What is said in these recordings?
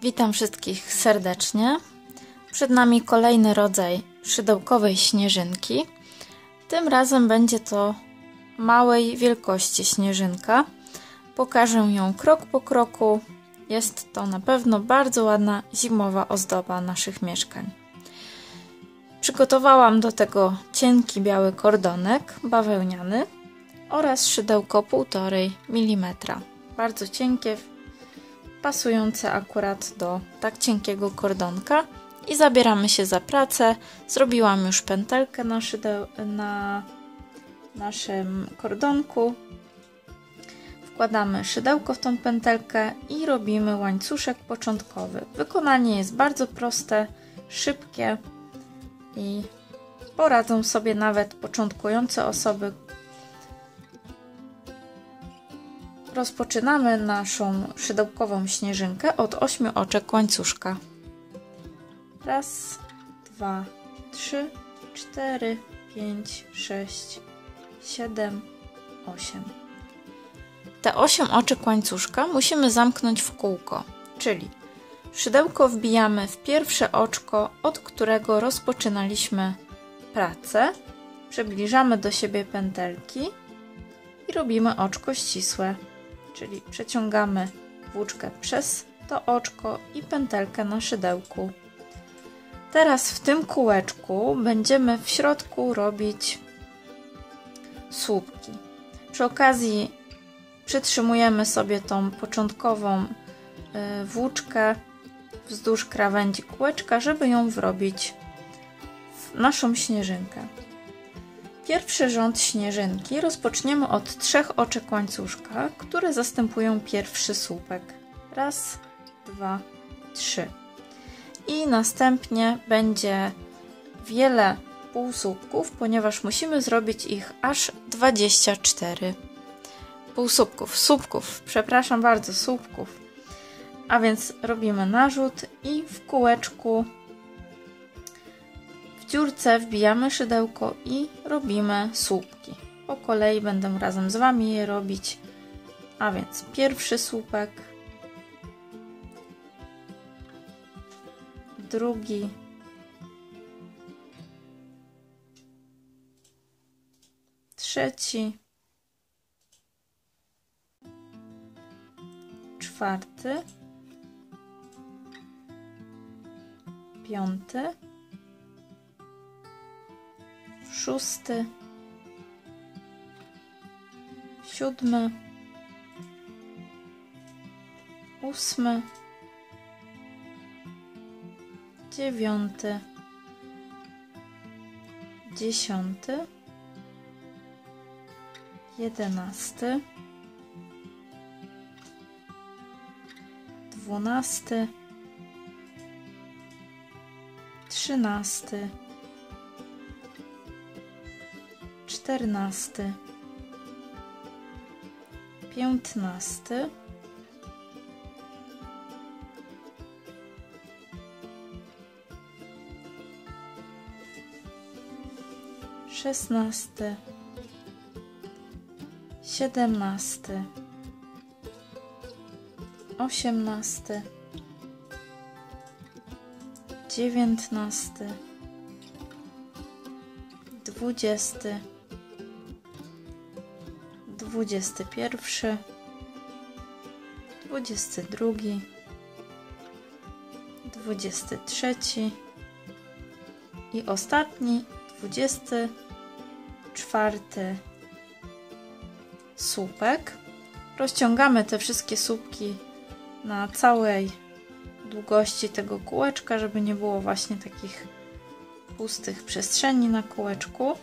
Witam wszystkich serdecznie. Przed nami kolejny rodzaj szydełkowej śnieżynki. Tym razem będzie to małej wielkości śnieżynka. Pokażę ją krok po kroku. Jest to na pewno bardzo ładna zimowa ozdoba naszych mieszkań. Przygotowałam do tego cienki biały kordonek bawełniany oraz szydełko 1,5 mm. Bardzo cienkie, pasujące akurat do tak cienkiego kordonka. I zabieramy się za pracę. Zrobiłam już pętelkę na naszym kordonku. Wkładamy szydełko w tą pętelkę i robimy łańcuszek początkowy. Wykonanie jest bardzo proste, szybkie i poradzą sobie nawet początkujące osoby. Rozpoczynamy naszą szydełkową śnieżynkę od 8 oczek łańcuszka. 1, 2, 3, 4, 5, 6, 7, 8. Te 8 oczek łańcuszka musimy zamknąć w kółko, czyli szydełko wbijamy w pierwsze oczko, od którego rozpoczynaliśmy pracę. Przybliżamy do siebie pętelki i robimy oczko ścisłe, czyli przeciągamy włóczkę przez to oczko i pętelkę na szydełku. Teraz w tym kółeczku będziemy w środku robić słupki. Przy okazji przytrzymujemy sobie tą początkową włóczkę wzdłuż krawędzi kółeczka, żeby ją wrobić w naszą śnieżynkę. Pierwszy rząd śnieżynki rozpoczniemy od 3 oczek łańcuszka, które zastępują pierwszy słupek. 1, 2, 3. I następnie będzie wiele półsłupków, ponieważ musimy zrobić ich aż 24. Słupków. A więc robimy narzut i w kółeczku w dziurce wbijamy szydełko i robimy słupki. Po kolei będę razem z Wami je robić. A więc pierwszy słupek, drugi, trzeci, czwarty, 5, 6, 7, 8, 9, 10, 11, 12, 13, 14, 15, 16, 17, 18, 19, 20, 21, 22, 23 i ostatni 24 słupek. Rozciągamy te wszystkie słupki na całej długości tego kółeczka, żeby nie było właśnie takich pustych przestrzeni na kółeczku.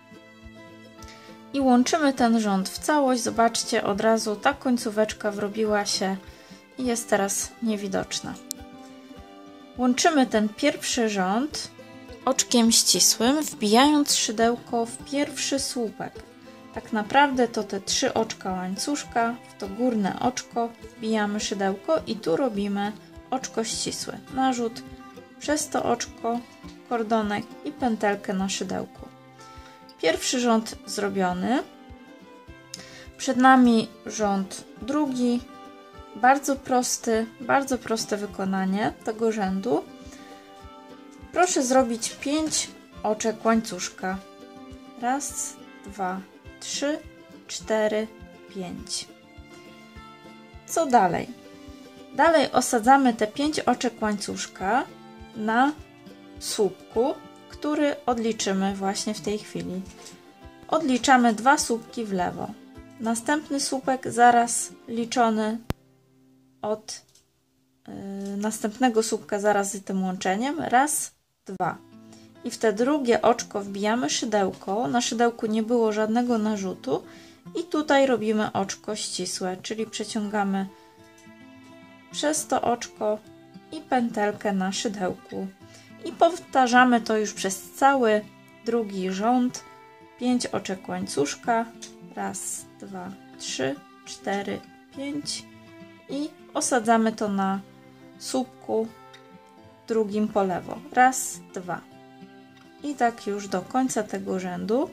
I łączymy ten rząd w całość. Zobaczcie, od razu ta końcóweczka wrobiła się i jest teraz niewidoczna. Łączymy ten pierwszy rząd oczkiem ścisłym, wbijając szydełko w pierwszy słupek. Tak naprawdę to te 3 oczka łańcuszka, w to górne oczko wbijamy szydełko i tu robimy oczko ścisłe. Narzut przez to oczko, kordonek i pętelkę na szydełku. Pierwszy rząd zrobiony. Przed nami rząd drugi, bardzo proste wykonanie tego rzędu. Proszę zrobić 5 oczek łańcuszka. Raz, 2, 3, 4, 5. Co dalej? Dalej osadzamy te 5 oczek łańcuszka na słupku, który odliczymy właśnie w tej chwili. Odliczamy 2 słupki w lewo. Następny słupek zaraz liczony od następnego słupka zaraz z tym łączeniem. Raz, 2. I w te drugie oczko wbijamy szydełko. Na szydełku nie było żadnego narzutu. I tutaj robimy oczko ścisłe, czyli przeciągamy przez to oczko i pętelkę na szydełku. I powtarzamy to już przez cały drugi rząd. 5 oczek łańcuszka. Raz, 2, 3, 4, 5. I osadzamy to na słupku drugim po lewo. Raz, 2. I tak już do końca tego rzędu.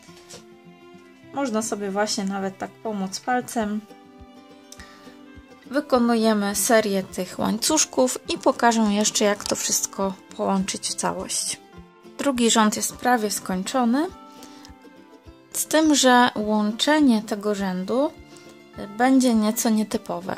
Można sobie właśnie nawet tak pomóc palcem. Wykonujemy serię tych łańcuszków i pokażę jeszcze, jak to wszystko połączyć w całość. Drugi rząd jest prawie skończony, z tym, że łączenie tego rzędu będzie nieco nietypowe.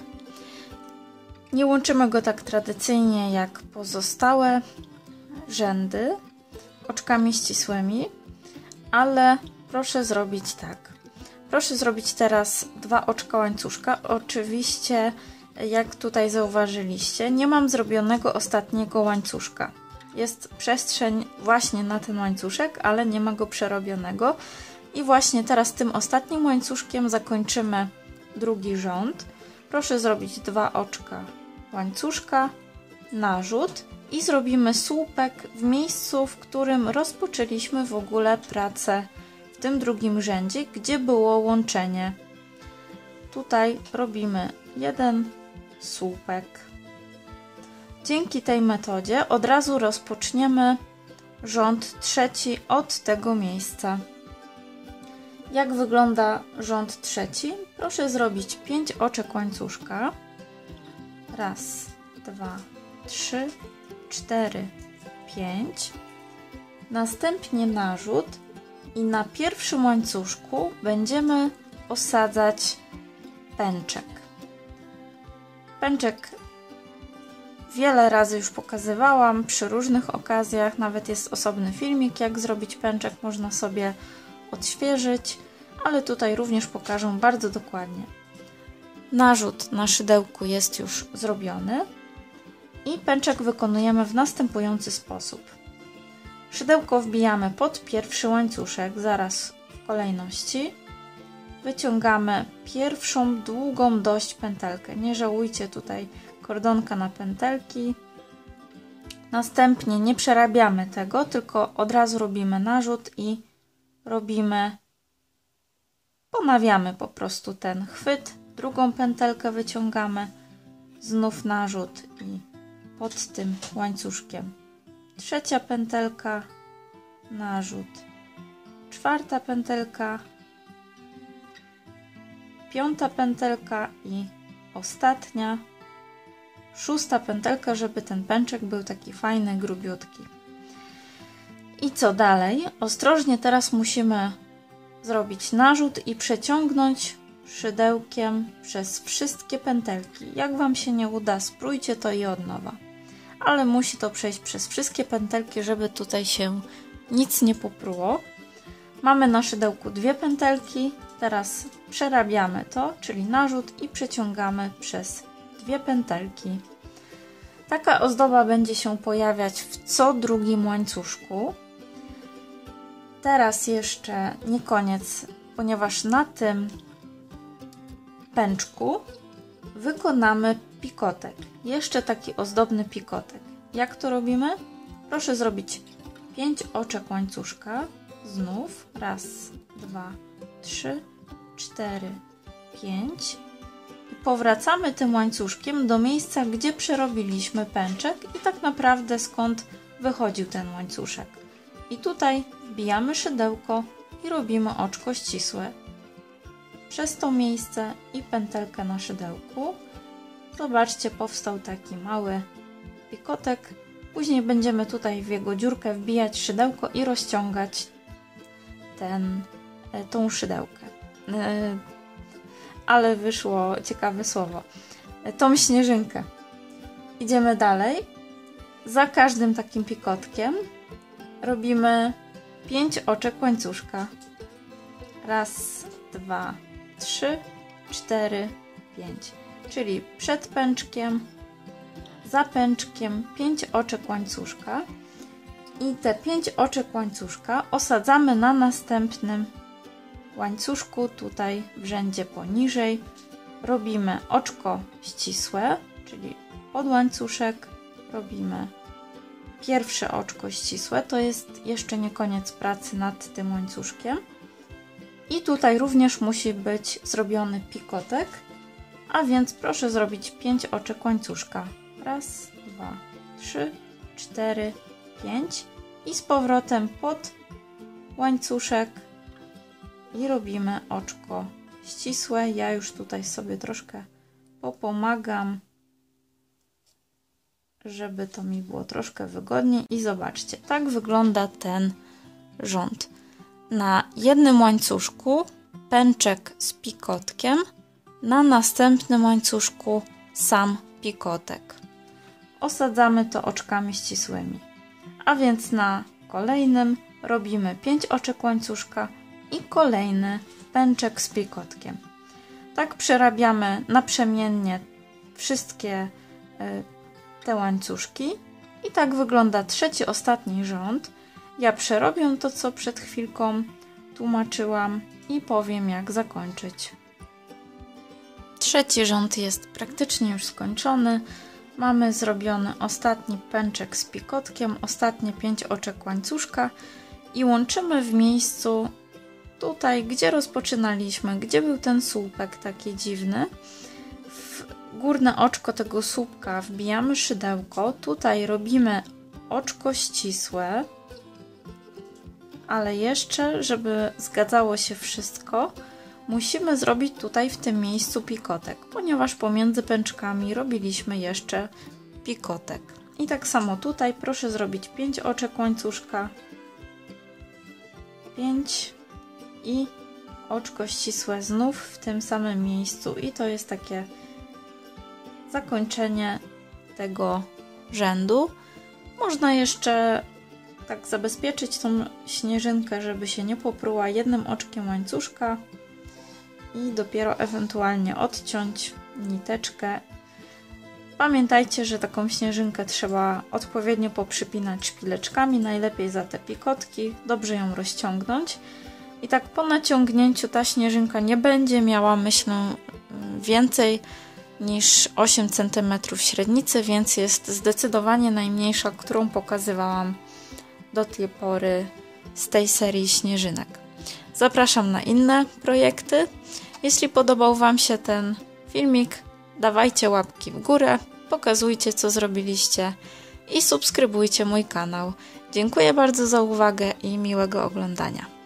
Nie łączymy go tak tradycyjnie jak pozostałe rzędy oczkami ścisłymi, ale proszę zrobić tak. Proszę zrobić teraz 2 oczka łańcuszka. Oczywiście, jak tutaj zauważyliście, nie mam zrobionego ostatniego łańcuszka. Jest przestrzeń właśnie na ten łańcuszek, ale nie ma go przerobionego. I właśnie teraz tym ostatnim łańcuszkiem zakończymy drugi rząd. Proszę zrobić 2 oczka łańcuszka, narzut i zrobimy słupek w miejscu, w którym rozpoczęliśmy w ogóle pracę w tym drugim rzędzie, gdzie było łączenie. Tutaj robimy 1 słupek. Dzięki tej metodzie od razu rozpoczniemy rząd trzeci od tego miejsca. Jak wygląda rząd trzeci? Proszę zrobić 5 oczek łańcuszka. Raz, 2, 3, 4, 5. Następnie narzut i na pierwszym łańcuszku będziemy osadzać pęczek. Pęczek wiele razy już pokazywałam przy różnych okazjach, nawet jest osobny filmik, jak zrobić pęczek, można sobie odświeżyć, ale tutaj również pokażę bardzo dokładnie. Narzut na szydełku jest już zrobiony i pęczek wykonujemy w następujący sposób. Szydełko wbijamy pod pierwszy łańcuszek, zaraz w kolejności. Wyciągamy pierwszą długą dość pętelkę. Nie żałujcie tutaj kordonka na pętelki. Następnie nie przerabiamy tego, tylko od razu robimy narzut i ponawiamy po prostu ten chwyt. Drugą pętelkę wyciągamy, znów narzut i pod tym łańcuszkiem trzecia pętelka, narzut, czwarta pętelka, piąta pętelka i ostatnia, szósta pętelka, żeby ten pęczek był taki fajny, grubiutki. I co dalej? Ostrożnie teraz musimy zrobić narzut i przeciągnąć szydełkiem przez wszystkie pętelki. Jak Wam się nie uda, spróbujcie to i od nowa. Ale musi to przejść przez wszystkie pętelki, żeby tutaj się nic nie popruło. Mamy na szydełku 2 pętelki. Teraz przerabiamy to, czyli narzut i przeciągamy przez 2 pętelki. Taka ozdoba będzie się pojawiać w co drugim łańcuszku. Teraz jeszcze nie koniec, ponieważ na tym pęczku wykonamy pikotek. Jeszcze taki ozdobny pikotek. Jak to robimy? Proszę zrobić 5 oczek łańcuszka. Znów. Raz, 2, 3, 4, 5. I powracamy tym łańcuszkiem do miejsca, gdzie przerobiliśmy pęczek i tak naprawdę skąd wychodził ten łańcuszek. I tutaj wbijamy szydełko i robimy oczko ścisłe. Przez to miejsce i pętelkę na szydełku. Zobaczcie, powstał taki mały pikotek. Później będziemy tutaj w jego dziurkę wbijać szydełko i rozciągać tą szydełkę. Ale wyszło ciekawe słowo. Tą śnieżynkę. Idziemy dalej. Za każdym takim pikotkiem robimy 5 oczek łańcuszka. Raz, 2, 3, 4, 5. Czyli przed pęczkiem, za pęczkiem 5 oczek łańcuszka. I te 5 oczek łańcuszka osadzamy na następnym łańcuszku, tutaj w rzędzie poniżej. Robimy oczko ścisłe, czyli pod łańcuszek robimy pierwsze oczko ścisłe. To jest jeszcze nie koniec pracy nad tym łańcuszkiem. I tutaj również musi być zrobiony pikotek, a więc proszę zrobić 5 oczek łańcuszka. Raz, 2, 3, 4, 5 i z powrotem pod łańcuszek i robimy oczko ścisłe. Ja już tutaj sobie troszkę popomagam, żeby to mi było troszkę wygodniej. I zobaczcie, tak wygląda ten rząd. Na jednym łańcuszku pęczek z pikotkiem, na następnym łańcuszku sam pikotek. Osadzamy to oczkami ścisłymi. A więc na kolejnym robimy 5 oczek łańcuszka i kolejny pęczek z pikotkiem. Tak przerabiamy naprzemiennie wszystkie te łańcuszki i tak wygląda trzeci, ostatni rząd. Ja przerobię to, co przed chwilką tłumaczyłam i powiem, jak zakończyć. Trzeci rząd jest praktycznie już skończony. Mamy zrobiony ostatni pęczek z pikotkiem, ostatnie 5 oczek łańcuszka i łączymy w miejscu tutaj, gdzie rozpoczynaliśmy, gdzie był ten słupek taki dziwny. W górne oczko tego słupka wbijamy szydełko, tutaj robimy oczko ścisłe, ale jeszcze, żeby zgadzało się wszystko, musimy zrobić tutaj w tym miejscu pikotek, ponieważ pomiędzy pęczkami robiliśmy jeszcze pikotek. I tak samo tutaj proszę zrobić 5 oczek łańcuszka, 5 i oczko ścisłe znów w tym samym miejscu i to jest takie zakończenie tego rzędu. Można jeszcze tak zabezpieczyć tą śnieżynkę, żeby się nie popruła, jednym oczkiem łańcuszka i dopiero ewentualnie odciąć niteczkę. Pamiętajcie, że taką śnieżynkę trzeba odpowiednio poprzypinać szpileczkami, najlepiej za te pikotki, dobrze ją rozciągnąć. I tak po naciągnięciu ta śnieżynka nie będzie miała, myślę, więcej niż 8 cm średnicy, więc jest zdecydowanie najmniejsza, którą pokazywałam do tej pory z tej serii śnieżynek. Zapraszam na inne projekty. Jeśli podobał Wam się ten filmik, dawajcie łapki w górę, pokazujcie, co zrobiliście i subskrybujcie mój kanał. Dziękuję bardzo za uwagę i miłego oglądania.